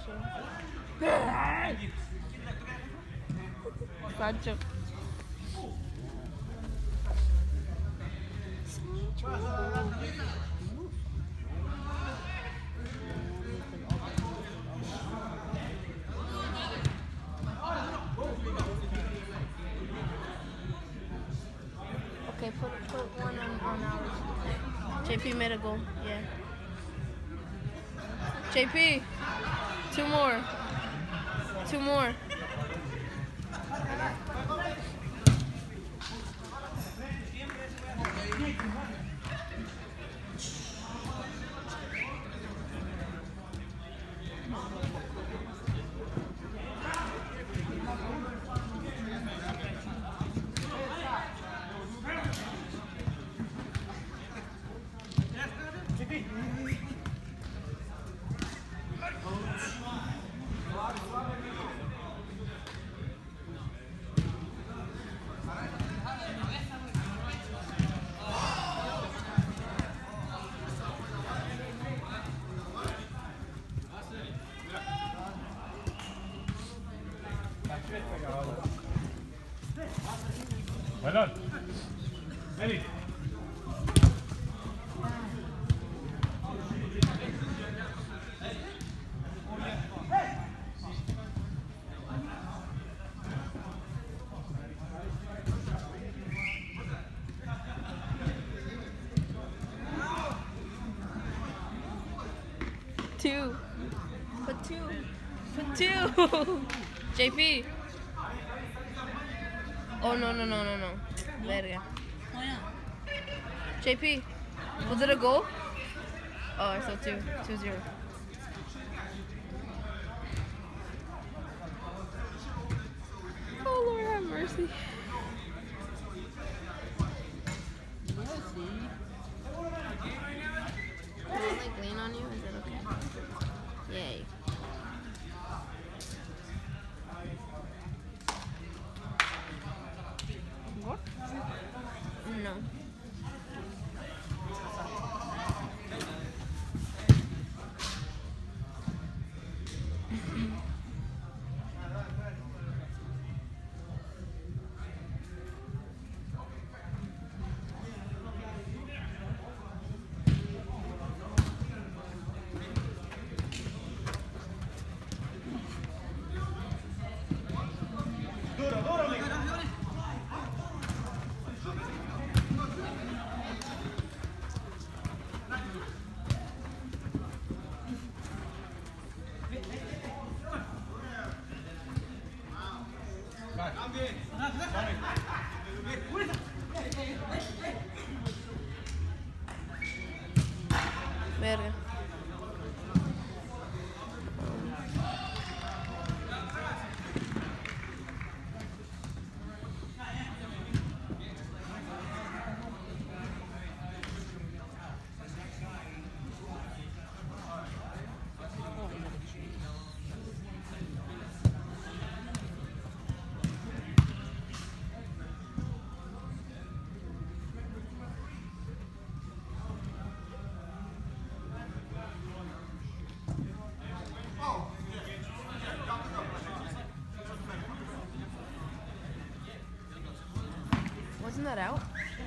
Sancho. Okay, put one on ours. JP made a goal. Yeah. JP, two more. Two more. Well done. Eddie. Two. Put two. Put two. JP. Oh, no. Verga. Why not? JP, was it a goal? Oh, so 2-0. Oh, Lord have mercy. Can I like lean on you? Is it okay? Yay. What? No. Verga. Wasn't that out?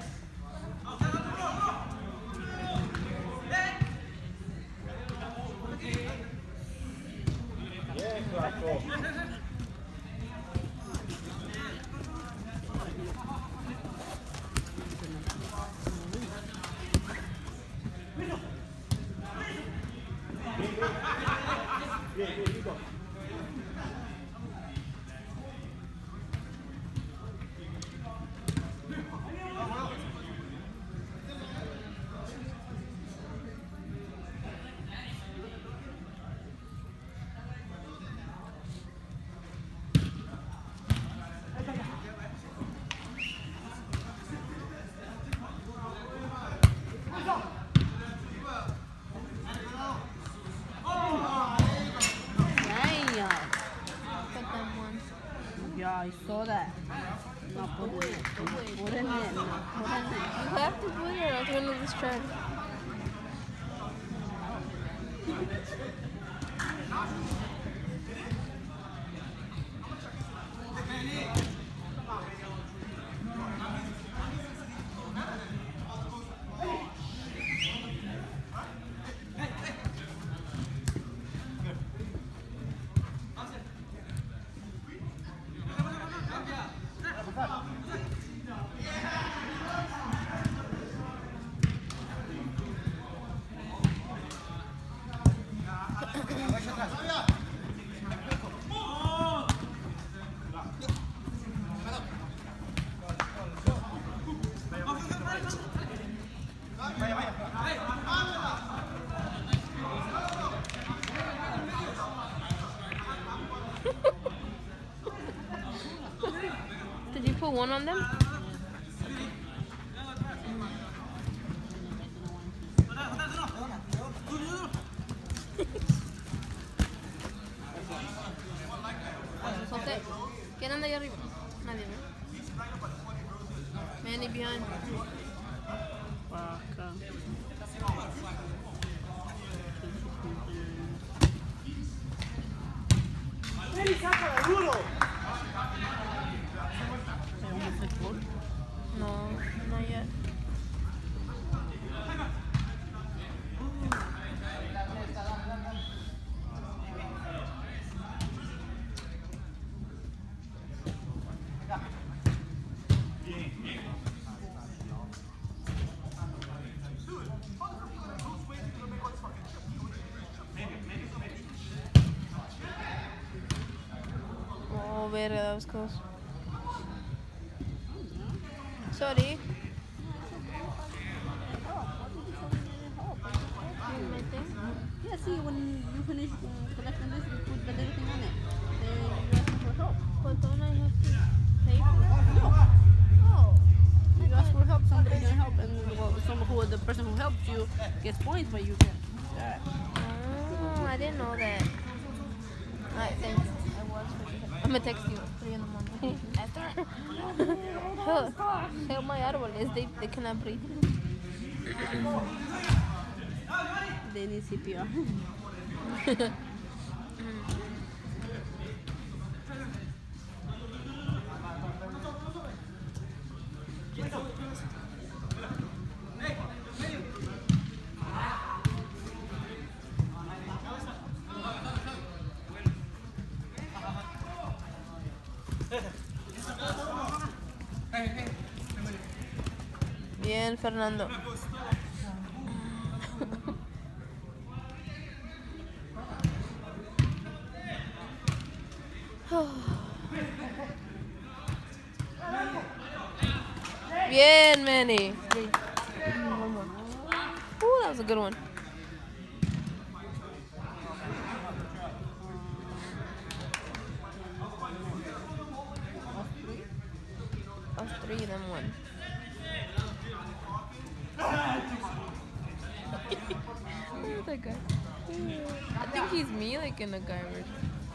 Yeah, I saw that. Not put it in. Put it in. You have to put it at the end of this track. put one on them? José, ¿quién anda ahí arriba? Nadie, ¿no? Manny behind. Vaca. No, not yet. Oh, verga, that was close. Sorry. Yeah, see, when you finish collecting this, you put the little thing on it. Then you ask for help. But don't I have to pay for it? No. Oh. You ask for help, somebody's gonna help, and the person who helps you gets points, but you get that. Oh, I didn't know that. Alright, thank you. I was I'm gonna text you at 3 in the morning. Esther, help my árboles. They cannot breathe. They need CPR. Bien, Fernando. Bien, Manny. One more. Ooh, that was a good one. Us three, then one. Look at that guy. I think he's me, like in the guy version.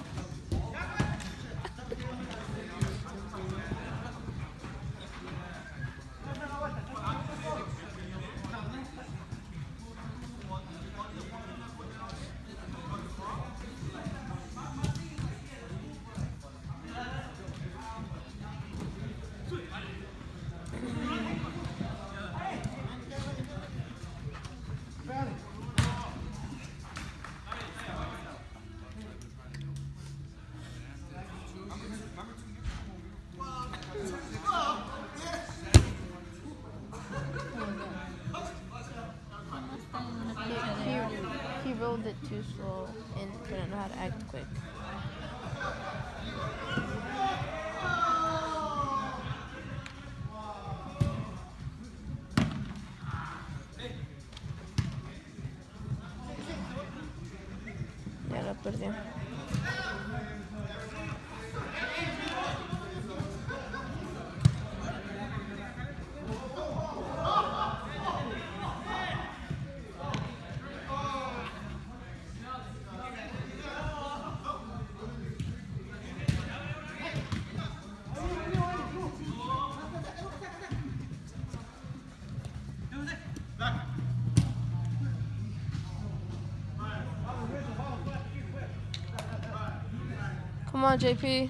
He rolled it too slow and didn't know how to act quick. Ya lo perdió. Come on, JP.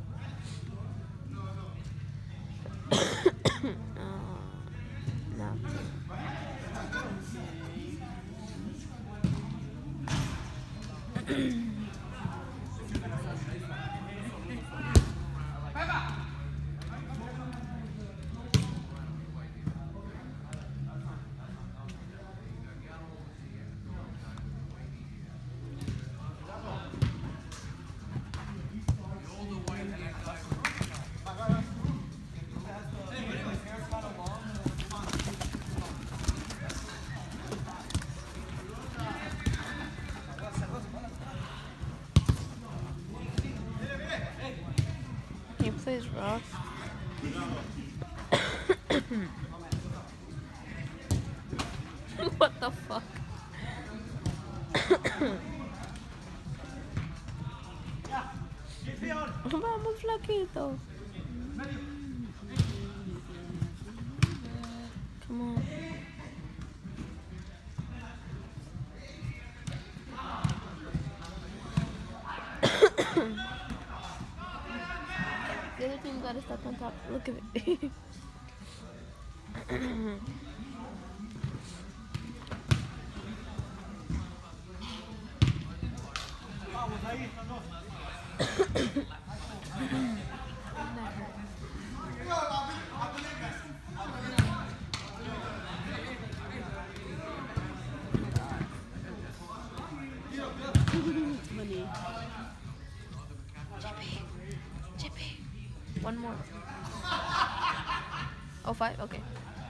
No. He plays rough. What the fuck? Vamos, flaquito. Come on. The other team got to step on top. Look at it. Money. Chippy. One more. Oh, 5? Okay.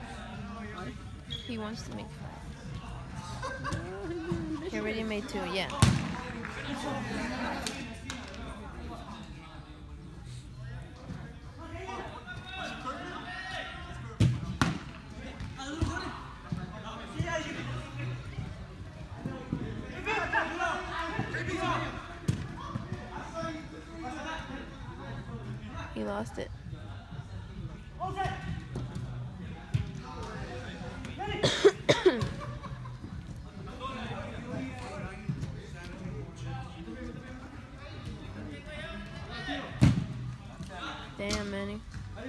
He wants to make 5. He already made 2, yeah. He lost it. Damn, Manny.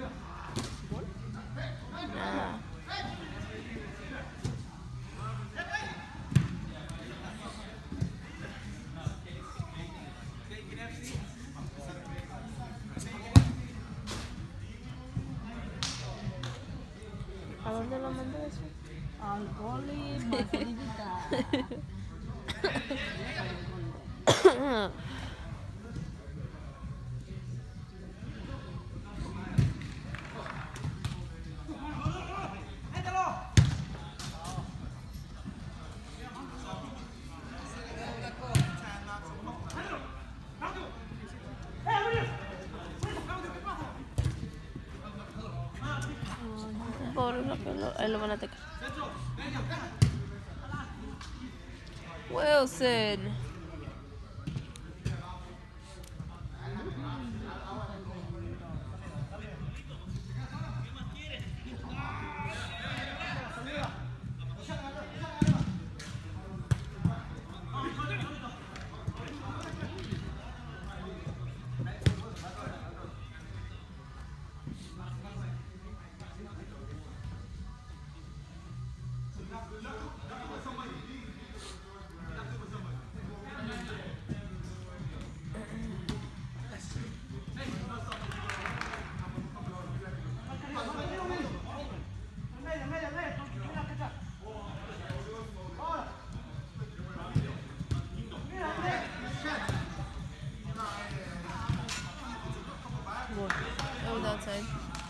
Nah. ¿A dónde lo mandó eso? Al goli Madridita. Pobre loco, ahí lo van a atacar. Wilson. That was outside.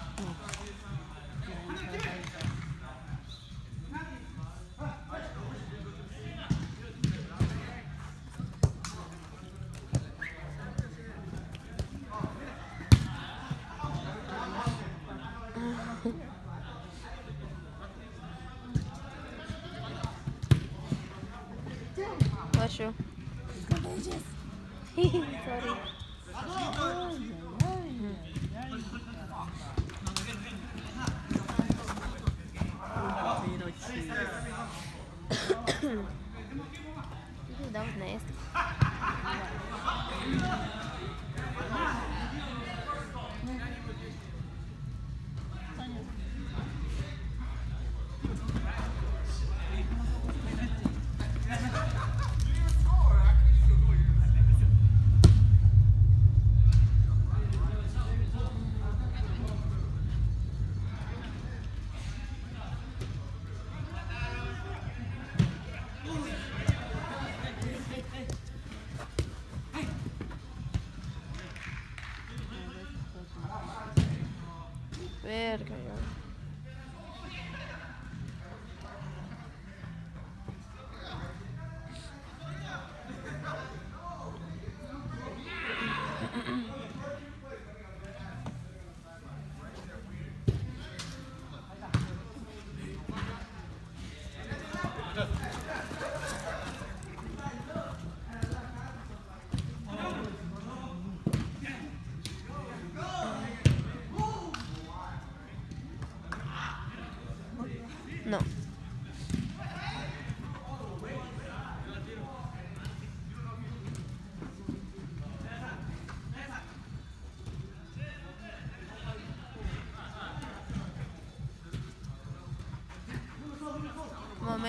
Bless you. Sorry. That was nasty.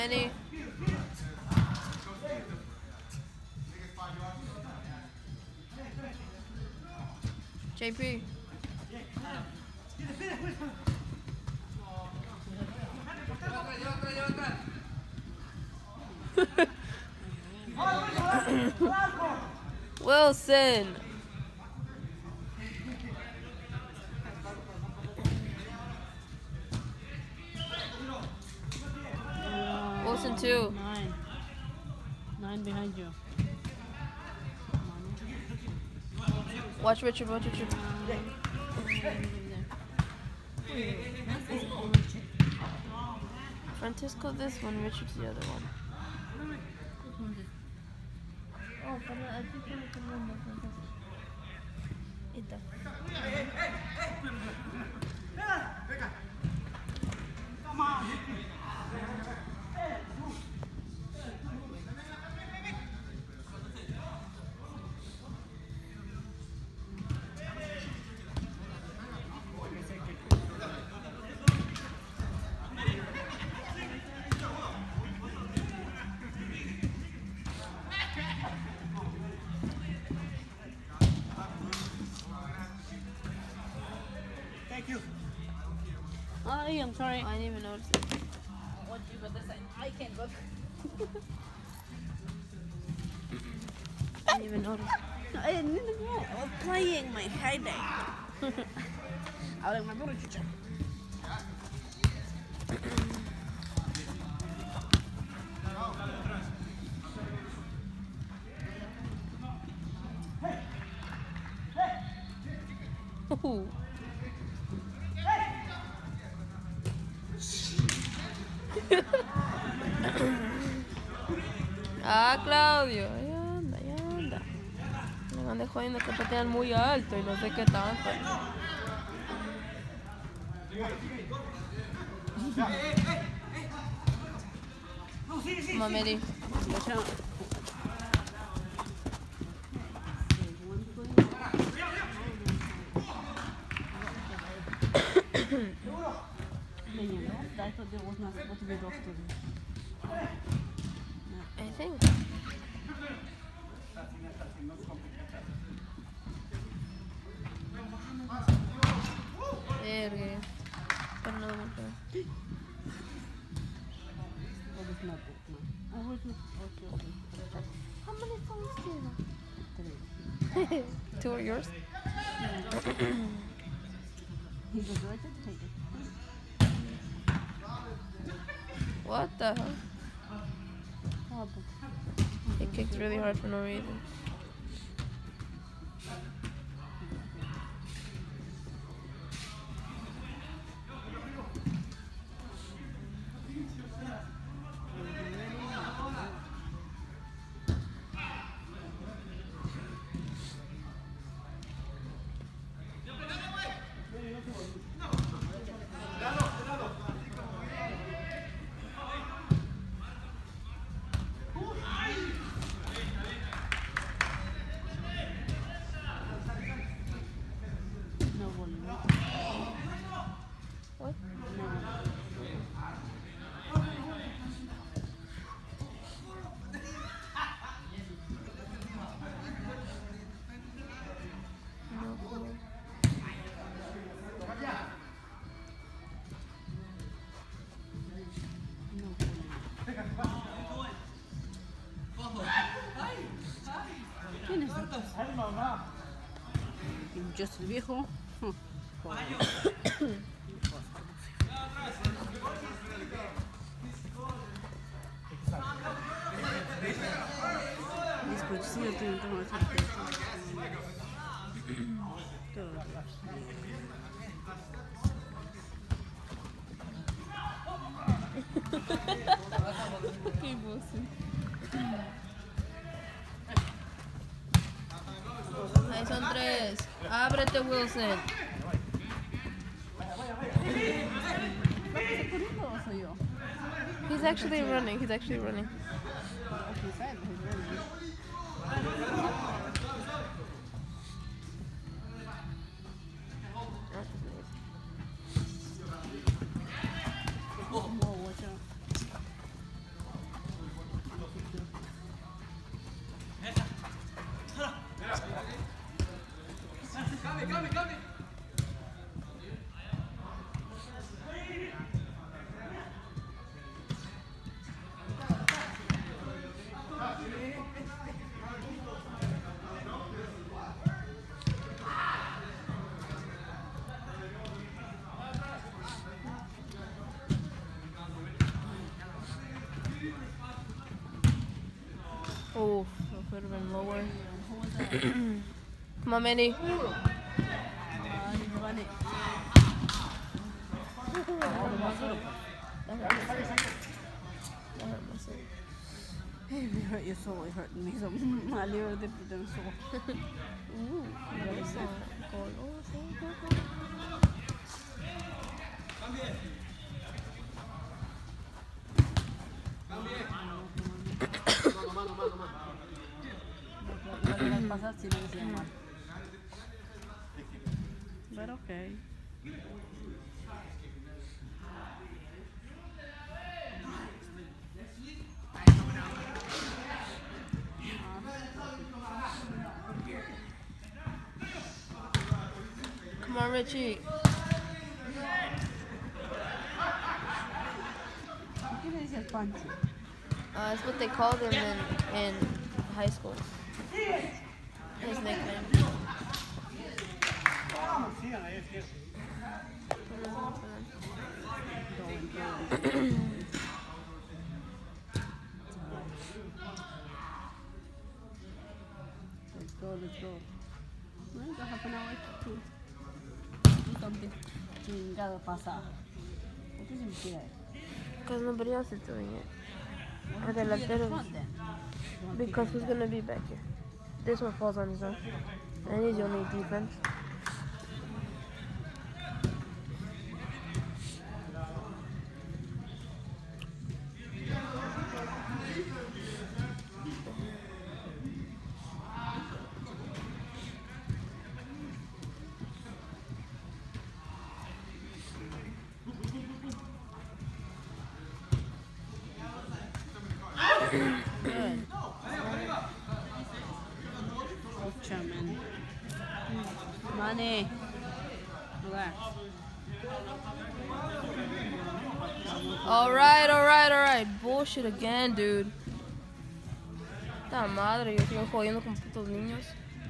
many? JP. Wilson. Wilson 2. 9. 9 behind you. Watch Richard, watch Richard. Francisco this one, Richard's the other one. Oh, I think Oh, I'm sorry. I didn't even notice it. What you got this side? I can't go. I didn't even notice. I didn't know. I was playing my headache. Ahora me acuerdo, chucha. Ooh. Ah, Claudio, ahí anda, ahí anda. Me ande jodiendo que patean muy alto y no sé qué tanto. Mameri. I thought there was not supposed to be those two. I think. Verga. Pero no me acuerdo. What is not it? No. Oh, wait, okay. How many phones do you Three. have? 2 are yours? He goes right to take it. What the hell? Oh, He kicked really hard for no reason. no volume. What? No. No clue. ¿Quién es? Just el viejo. Después sí, yo tengo que Qué bossy. Ahí son 3. Ábrete, Wilson. He's actually running. He's actually running. Oh, that could have been lower. Who was that? Come on, Mandy. He's running. That hurt myself. Hey, it hurt your soul. It hurt me so. My little different soul. Ooh, what is that? But okay. Come on, Richie. That's what they called him in high school. His nickname. Let's go. Well, you half an hour to do something. Chingado pasa. ¿Por qué se me queda? Because nobody else is doing it. Why Are don't they you be left at the it? front then? Because who's gonna be back here? This one falls on his own. And he's only defense. Good. Pucha, man. Money. Relax. Alright. Bullshit again, dude. Esta madre, yo sigo jodiendo con putos niños.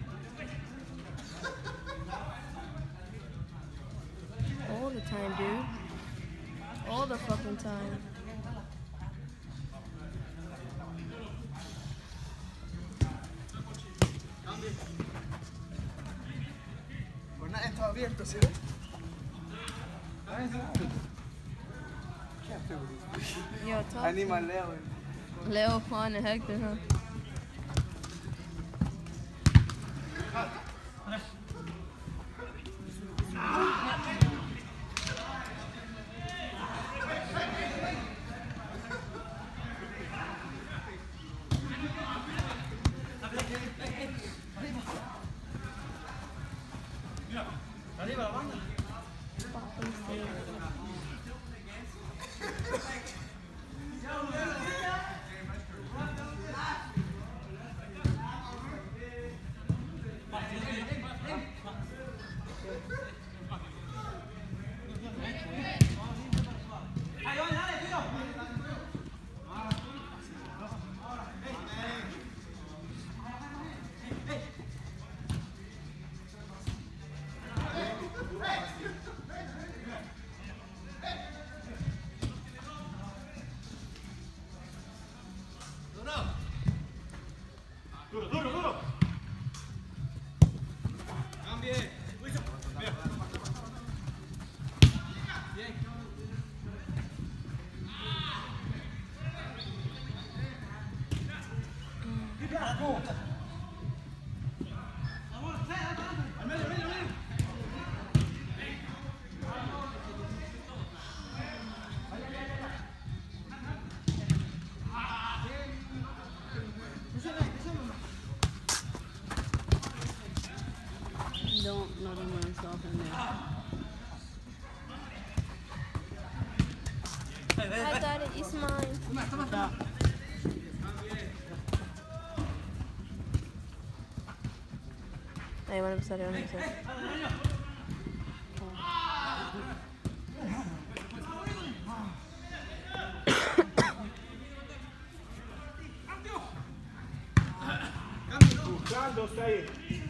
All the time, dude. All the fucking time. Pues nada, esto abierto, ¿sí ves? Yo, talk. Animal Leo. Leo, Juan, and Hector, huh? Arriba la banda. Fucking stay. Duro. Cambie. Don't let him myself in there. I got it, it's mine. Stop. Ahí van a empezar, van a empezar. Buscando, está ahí.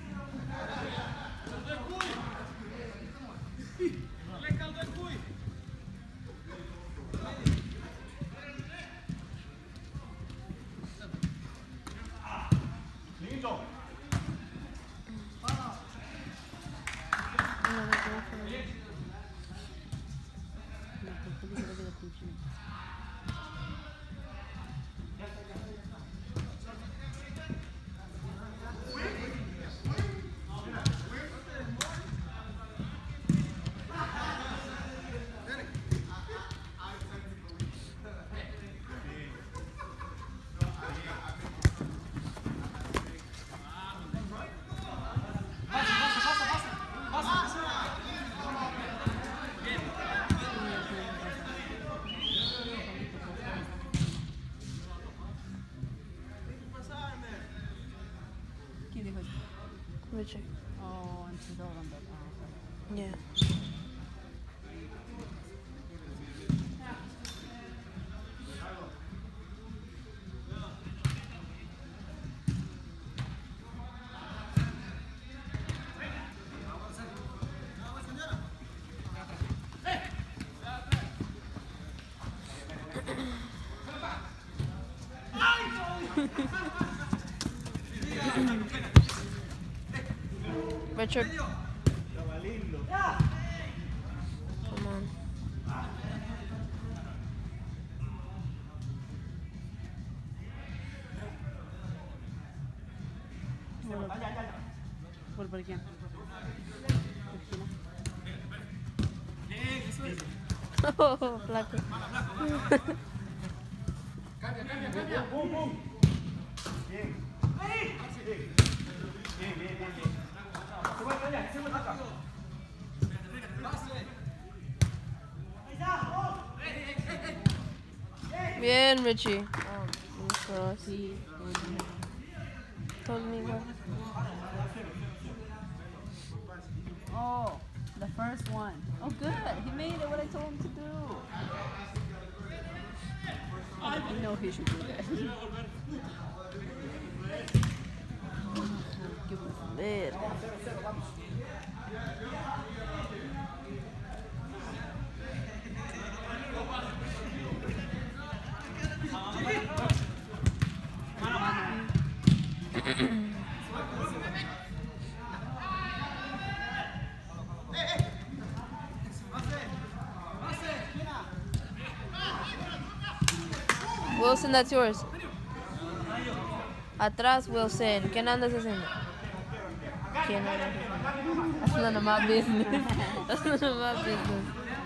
Lindo. ¿Quién dijo eso? Richie. Oh, antes de hablando. Yeah. Richard. Come on. ¿Por quién? Oh, flaco. Bum, bum. Bien. Bien. Se va allá, se va acá. Bien, Richie. Oh, Sí. told me what. Oh, the first one. Oh, good. He made it what I told him to do. I know he should do that. Ver. Wilson, that's yours. Atrás, Wilson. ¿Qué andas haciendo? ¿Quién andas haciendo? That's none of my business. That's none of my business.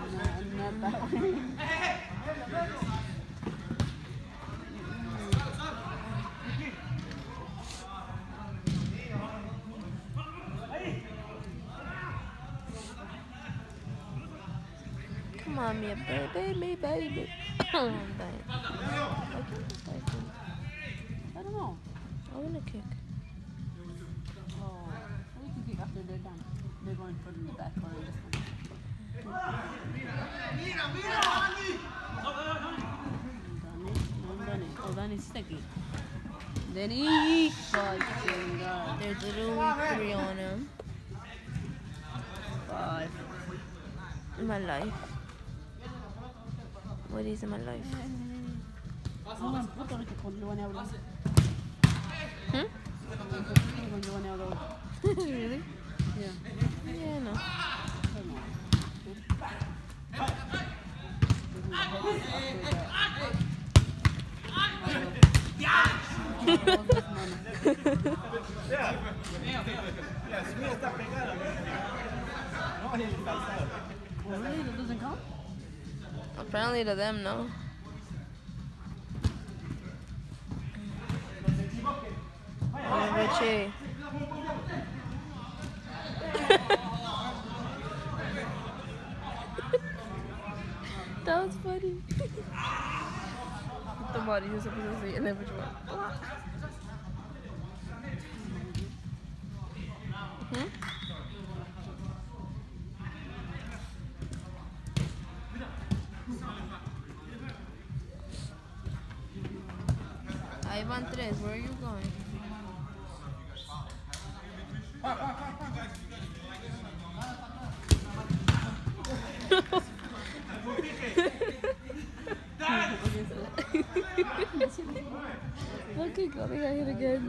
Come on, me baby. I'm dying. I don't know. I want to kick. Oh, we can kick after they're done. They're going for the back corner this one. Danny. Oh, Danny's sticky. Danny! Fucking God. There's a little 3 on him. 5. In my life. What is in my life? Oh, I'm puto que con Luan hablo. Hmm? Con Luan hablo. Really? Yeah. Yeah, no. Mira, está pegada. No, es el calzado. Oh, really? That doesn't count? Apparently to them, no. Oh, Richie. That was funny. The body is supposed to see and then which one? Hmm? Ivan Tres, where are you going? Okay, coming at it again.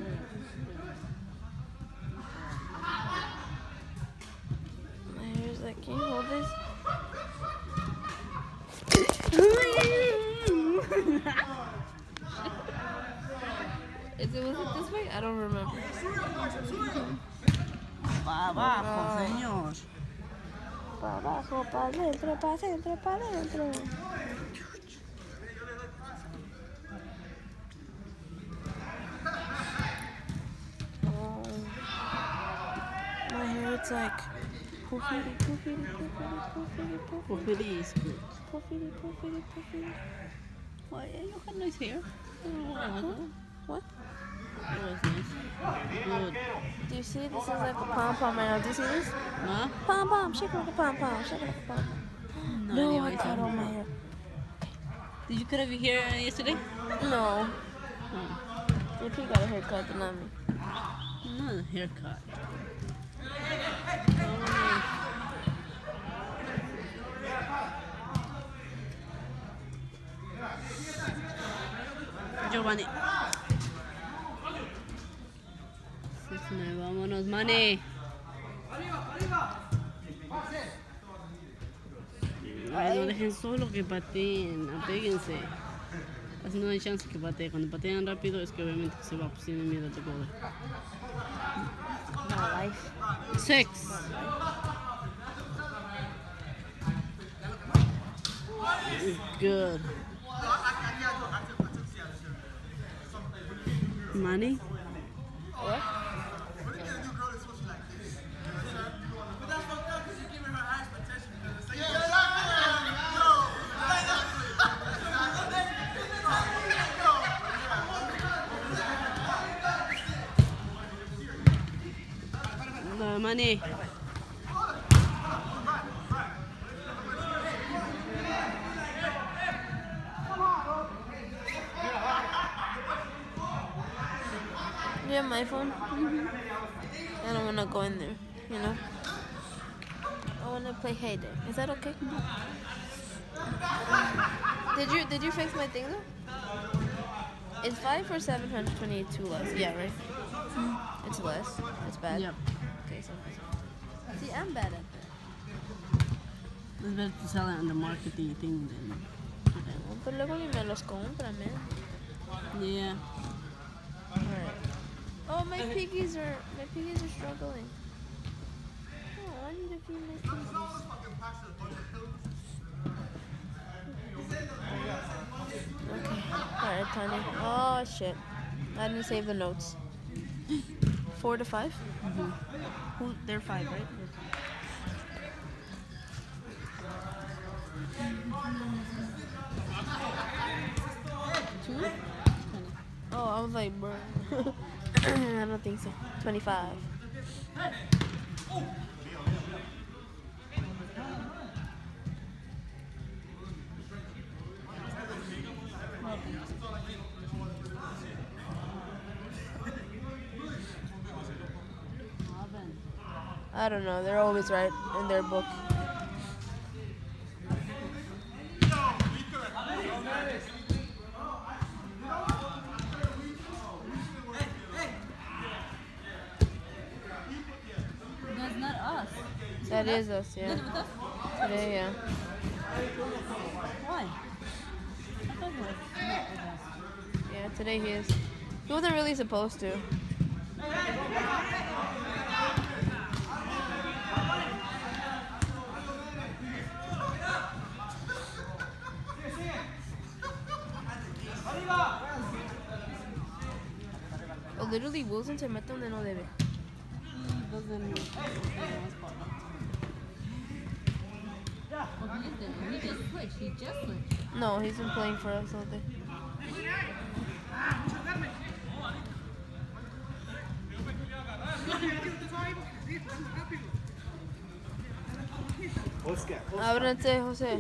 My hair's like, can you hold this? Was it this way? I don't remember. Pa abajo, señor. Pa abajo, pa adentro, pa adentro, pa adentro. Oh. My hair, it's like poofity, poofity, poofity, poofity, poofity. Poofity is good. Poofity, poofity, poofity. Why, you had nice hair. What? It was nice. Good. Do you see? This is like a pom-pom right now. Do you see this? Huh? Pom-pom, shake it like a pom-pom, shake it like a pom-pom. No, I cut all my hair. Did you cut off your hair yesterday? No. Oh. If he got a haircut, but not me. Not a haircut. Giovanni. Vámonos, Mane. Ay, no dejen solo que pateen, apéguense. Así no hay chance que patee. Cuando patean rápido es que obviamente se va, pues tienen miedo de poder. My life. 6. Good. Money? What? No, money. Do you have my phone? I don't want to go in there, you know? I want to play Hay Day. Is that okay? Did you fix my thing though? Is 5 or 728 too less? Yeah, right? It's less. It's bad. Yep. Okay, so see, I'm bad at that. It's better to sell it on the marketing thing than. No, pero luego ni me los compran, man. Yeah. Alright. Oh, my piggies are struggling. Oh, I need to feed my piggies. Okay. Alright, Tanya. Oh shit. I didn't save the notes. 4 to 5? Who? They're 5, right? Two? Oh, I was like, bro. I don't think so. 25. I don't know. They're always right in their book. That's not us. That is us, yeah. Is it with us? Today, yeah. Why? I thought it was not with us. Yeah, today he is. He wasn't really supposed to. Oh, literally, Wilson se mete donde no debe. He doesn't. Well, he didn't. He just switched. He just switched. No, he's been playing for us all day. Oscar. Ábranse, José.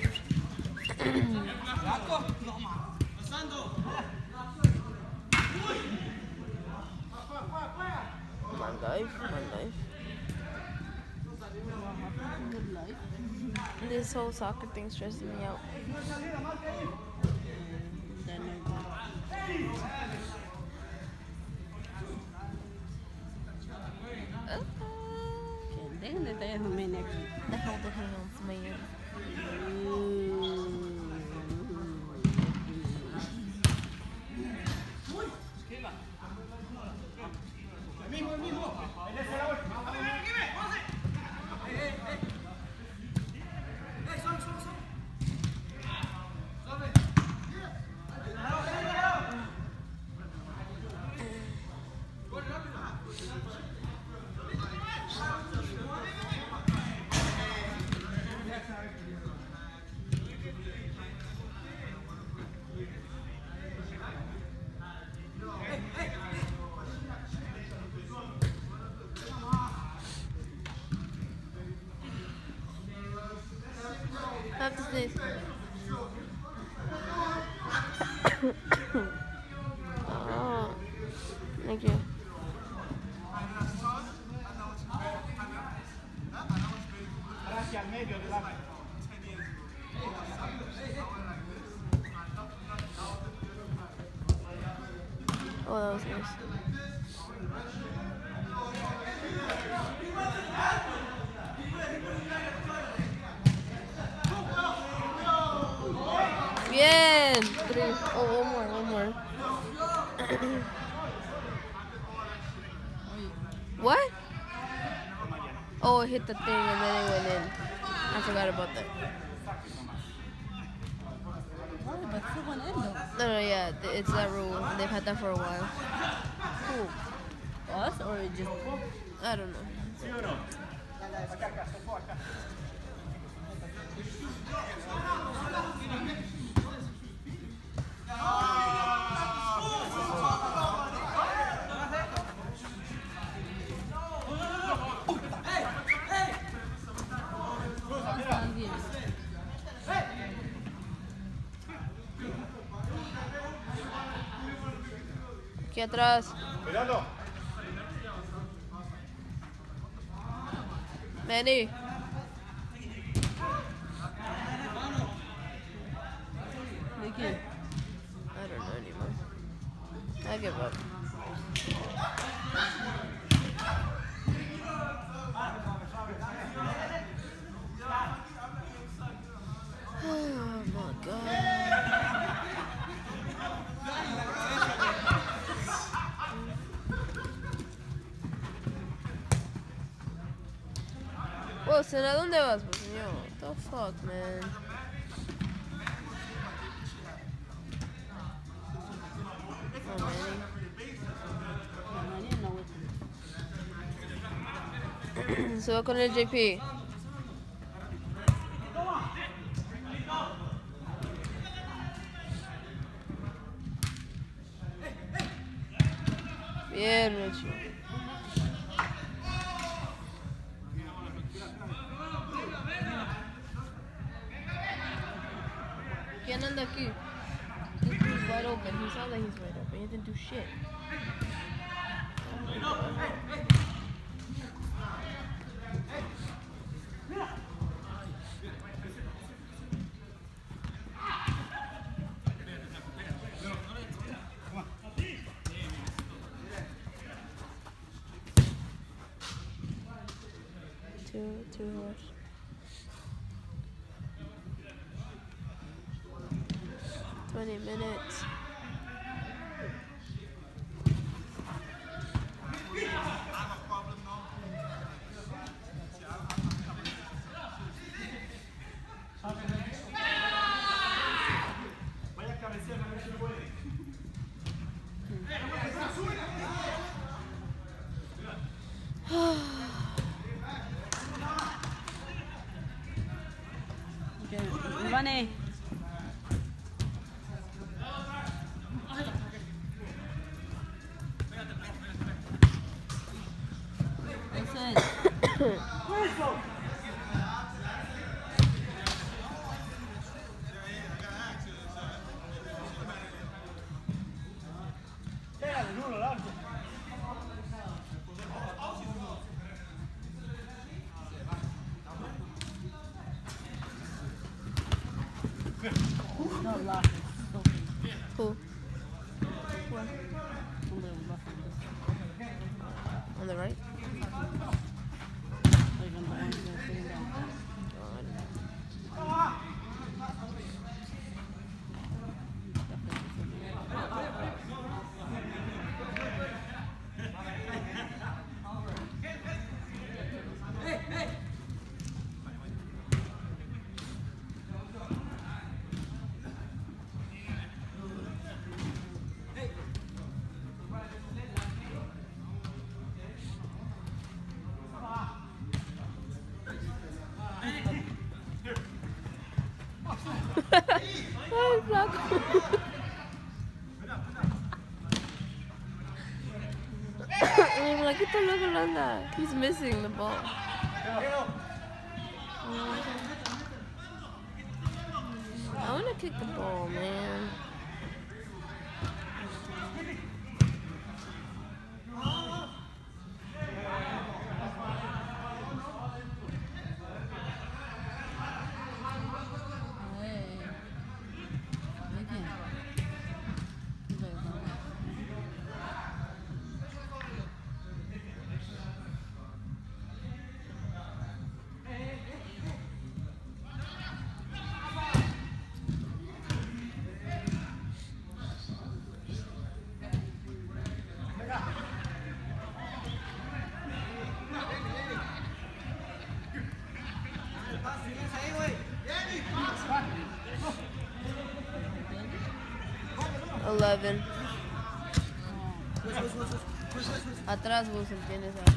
My life. Good life. This whole soccer thing stresses me out. They're no good. Dejen de estar eso, man, aquí. Deja de hands, man. I have to sneeze. Oh, thank you. Hacia el medio de la... Oh, that was nice. Bien. 3. Oh, one more. What? Oh, it hit the thing and then it went in. I forgot about that. What? But still one end though. No, yeah, it's that rule. They've had that for a while. Who? Us or just... I don't know. ¿Sí o no? Acá, sopó acá. Aquí atrás. Cuidado. Manny. ¿De quién? I don't know anymore. I give up. Oh my god. Wilson, ¿a dónde vas, pues, señor? What the fuck, man? Oh, man. Se va con el JP. Bien, Richie. ¿Quién anda aquí? This dude's wide open. He sounds like he's wide open. He didn't do shit. Two horse. $20 minutes. Vaya cabecear, a ver si puede. Okay. Vane. Allah. Who? Where? On the right? Like on the ones that are sitting down. Ay, flaco. I'm like, ¿qué tal loco anda? He's missing the ball. I want to kick the ball, man. Eleven. Atrás, Wilson, tienes a...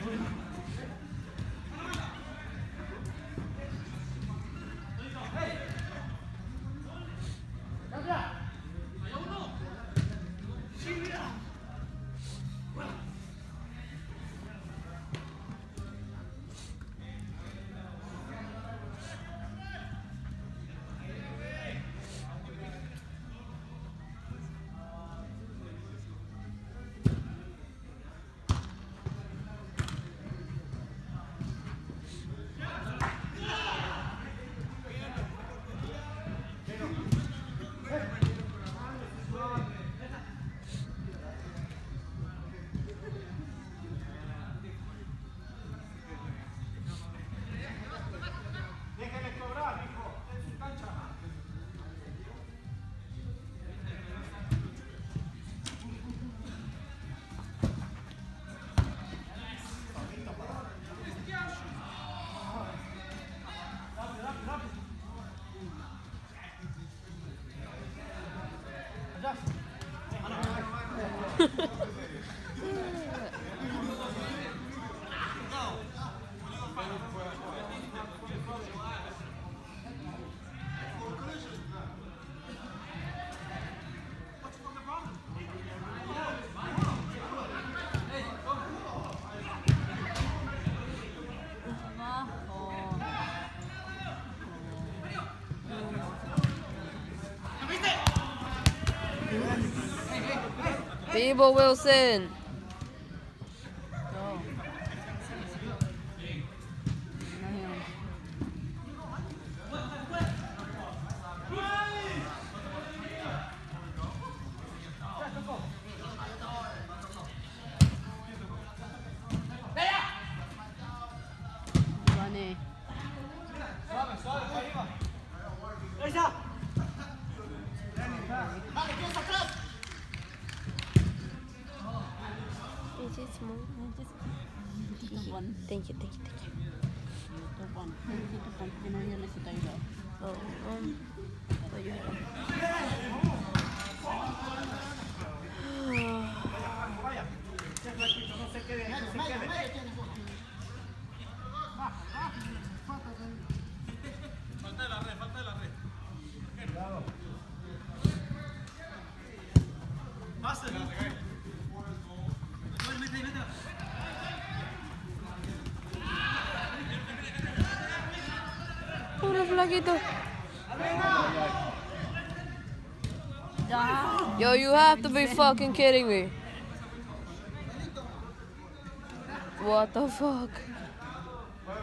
Bebo Wilson. Vane. Is it small? One. Thank you. One. Pinanya na si Tyler. Oh, oh, you have No se quede, no se quede. Falta de la red, falta de la red. Cuidado. Pase. Pobre flaquito. Yo, you have to be fucking kidding me. What the fuck?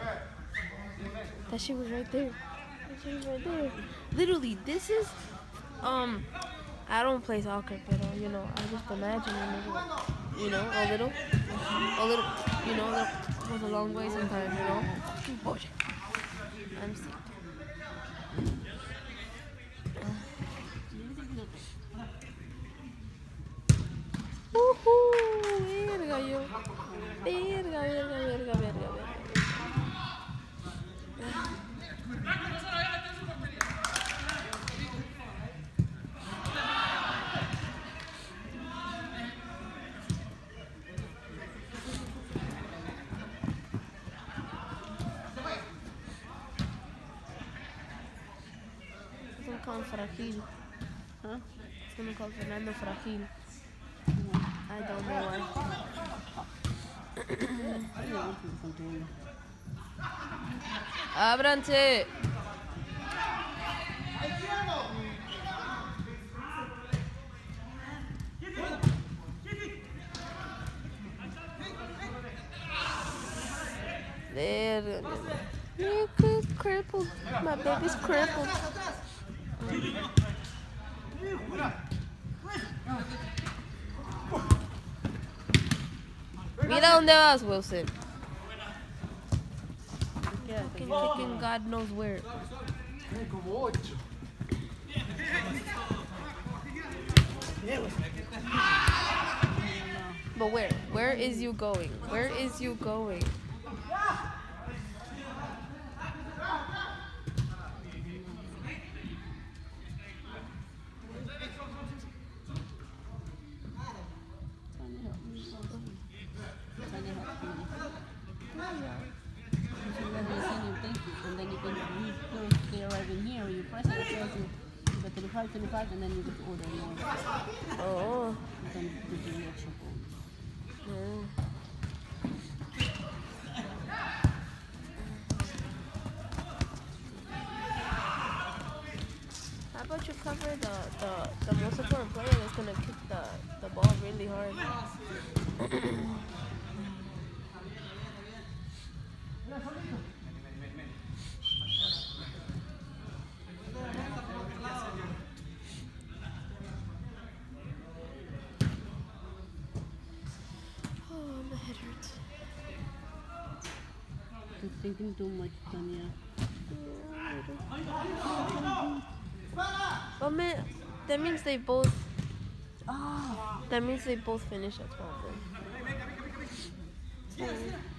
That shit was right there. That shit was right there. Literally, this is I don't play soccer, but you know, I just imagine it, you know, a little, you know, a little goes a long way sometimes, you know. Boy, I'm sick. Verga yo. Verga. Con Fragil. Huh? Someone called Fernando Fragil. I don't know why. Ábranse. There. You're crippled. My baby's crippled. Mira dónde vas, Wilson. Fucking kicking God knows where. But where? Where is you going? Where is you going? And then you can they arrive in here, you press it, it tells you the 25, and then you get to order more. Oh. You can do the reaction forms. How about you cover the most important player that's gonna kick the ball really hard? Oh, my head hurts. You're thinking too much, Tanya. Well, man, that means they both. That means they both finish at 12 then.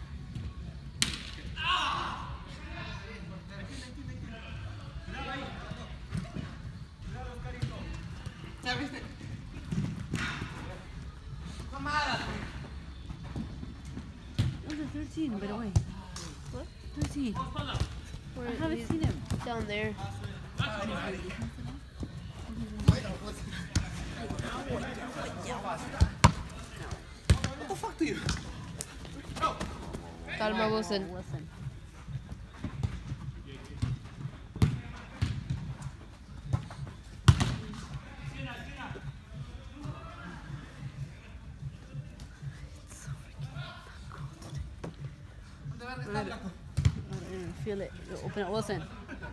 Those are 13, by the way. What? 13. Where I haven't he's seen him. down there. What the fuck do you? Calma, Wilson. Wilson. Feel it. Open it, Wilson.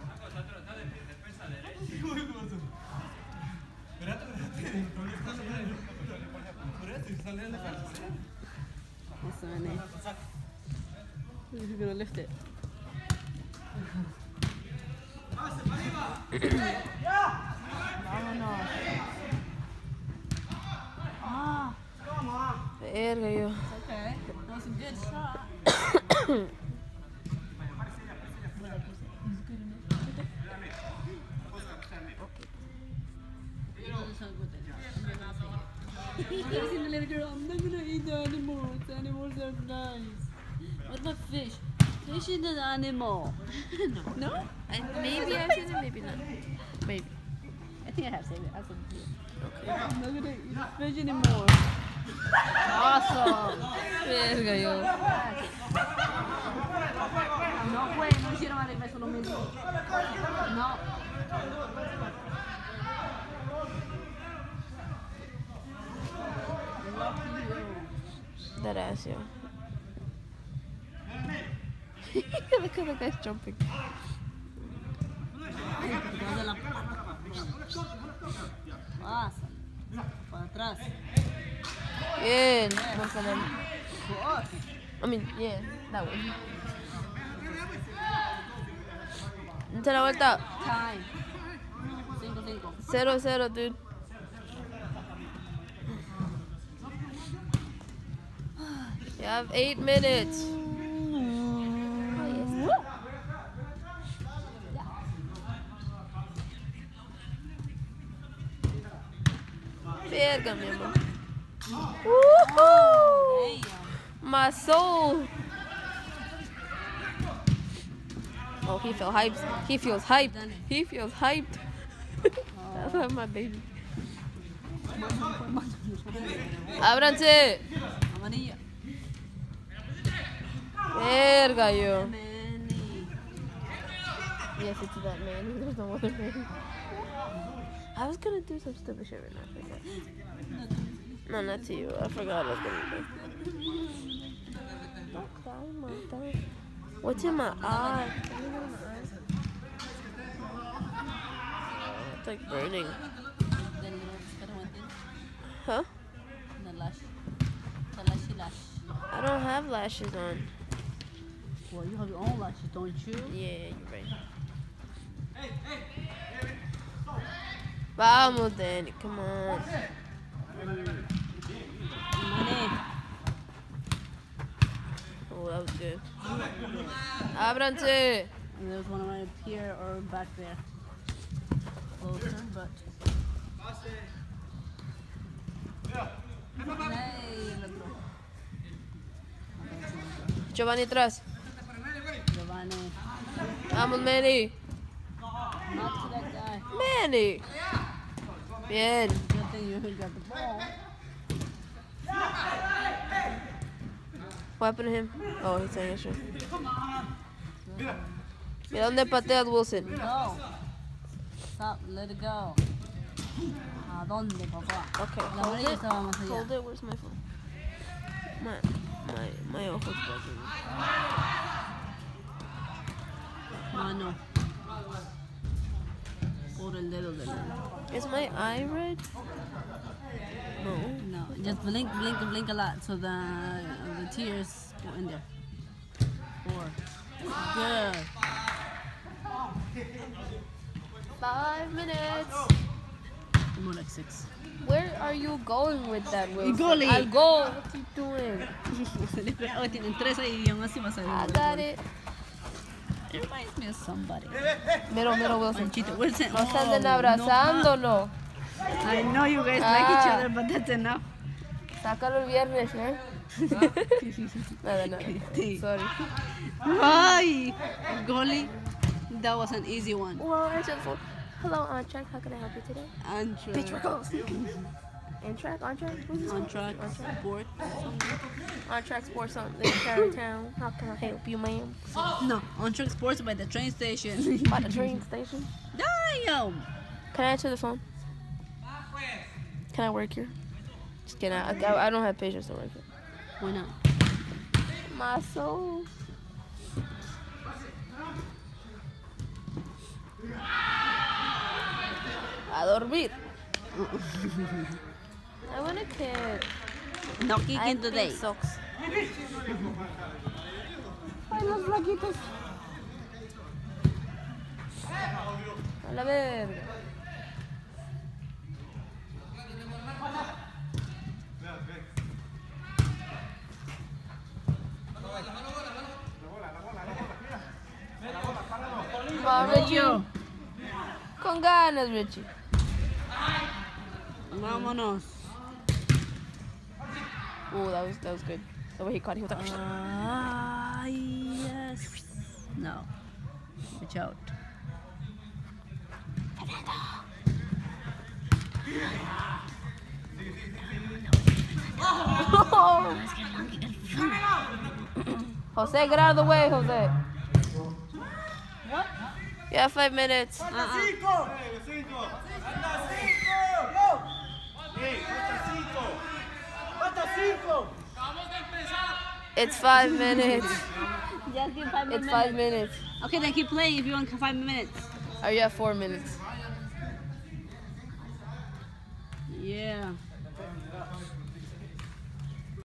Wilson, who's gonna lift it? No. Verga yo. Okay. That was a good shot. There's a little girl, I'm not gonna eat the animals. The animals are nice. What about fish? Fish is an animal. No? Maybe I've seen it, maybe not. Maybe. I think I have seen it. I'll send it to you. Okay. I'm not gonna eat fish anymore. Awesome. Verga yo. No, güey, no hicieron al revés lo mismo. No. That ass, yo. Look at the guy's jumping. Pasa. Para atrás. Bien. One for them. Good. I mean, yeah, that one. Date la vuelta. Time. 5-5. 0-0, dude. You have 8 minutes. Verga, mi amor. Woohoo! My soul. Oh, he feels hyped. He feels hyped. He feels hyped. That's why my baby. Ábranse. Amarilla. Verga, yo. Manny. Yes, it's that man. There's no other man. I was gonna do some stupid shit right now. I forgot. No, not to you. I forgot what I was gonna do. Don't cry, Mom. Don't. What's in my eye? It's like burning. Huh? The lash. The lashy lash. I don't have lashes on. Well, you have your own lashes, don't you? Yeah, you're right. Vamos, Danny. Come on. Money. Oh, that was good. Ábranse. And there's one right up here or back there. Closer, but. Hey, el otro. Giovanni atrás. Giovanni. Vamos, Manny. Not to that guy. Manny. Bien. Good thing you got the ball. What happened to him? Oh, he's saying extra. Mira dónde pateas, Wilson. Go. Stop, let it go. ¿A dónde, papá? Okay, La hold amarilla it. estaba más allá. Hold it. Where's my phone? My ojos bugging. Mano. Por el dedo del dedo. Is my eye red? No. No, just blink, blink, and blink a lot so the tears go in there. 4. Good. 5 minutes. More like 6. Where are you going with that, Wilson? Goalie. I'll go. What are you doing? Oh, tienen 3 ahí y aún así vas a ver. I got it. It reminds me of somebody. Miro, Wilson. Panchito Wilson. No se anden Oh, abrazándolo. no. I know you guys like each Ah. other, but that's enough. Sácalo el viernes, ¿eh? Nada. Sí. Sorry. Ay, goalie. That was an easy one. Well, answer the phone. Hello, on-track. How can I help you today? Bitch, we're On-track. close. On-track? What's this On-track. On-track. Sport. On-track sports on the Tarrytown. How can I help you, ma'am? No, on-track sports by the train station. By the train station. Damn. Can I answer the phone? Can I work here? Just kidding. I don't have patience to work here. Why not? My soul. A dormir. I want a kid. No kicking today. Socks. Ay, los flaquitos. A la verga. Vamos, Richie. Con ganas, Richie. Vámonos. Oh, that was good. The way he caught, he was like, Yes. No. Watch out. Jose, get out of the way, Jose. What? You have 5 minutes. It's 5 minutes. Just give 5 minutes. It's 5 minutes. Okay, then keep playing if you want 5 minutes. Are you at 4 minutes? Yeah.